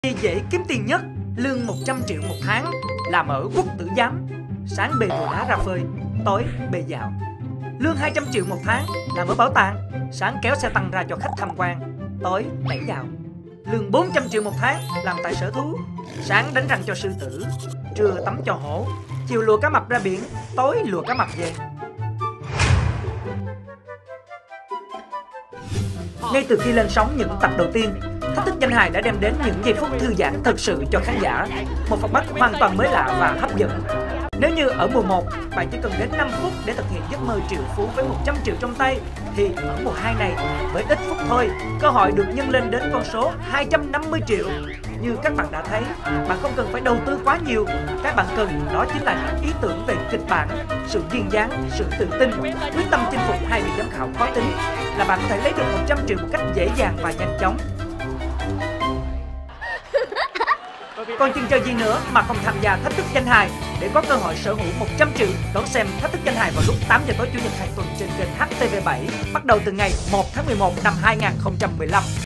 Dễ kiếm tiền nhất, lương 100 triệu một tháng, làm ở quốc tử giám, sáng bê đồ đá ra phơi, tối bê dạo. Lương 200 triệu một tháng, làm ở bảo tàng, sáng kéo xe tăng ra cho khách tham quan, tối đẩy dạo. Lương 400 triệu một tháng, làm tại sở thú, sáng đánh răng cho sư tử, trưa tắm cho hổ, chiều lùa cá mập ra biển, tối lùa cá mập về. Ngay từ khi lên sóng những tập đầu tiên, Thách thức danh hài đã đem đến những giây phút thư giãn thật sự cho khán giả. Một format hoàn toàn mới lạ và hấp dẫn. Nếu như ở mùa 1, bạn chỉ cần đến 5 phút để thực hiện giấc mơ triệu phú với 100 triệu trong tay, thì ở mùa 2 này, với ít phút thôi, cơ hội được nhân lên đến con số 250 triệu. Như các bạn đã thấy, bạn không cần phải đầu tư quá nhiều. Các bạn cần đó chính là những ý tưởng về kịch bản, sự duyên dáng, sự tự tin, quyết tâm chinh phục hai vị giám khảo khó tính, là bạn có thể lấy được 100 triệu một cách dễ dàng và nhanh chóng. Còn chừng chờ gì nữa mà không tham gia Thách thức danh hài để có cơ hội sở hữu 100 triệu. Đón xem Thách thức danh hài vào lúc 8 giờ tối Chủ nhật hàng tuần trên kênh HTV7, bắt đầu từ ngày 1 tháng 11 năm 2015.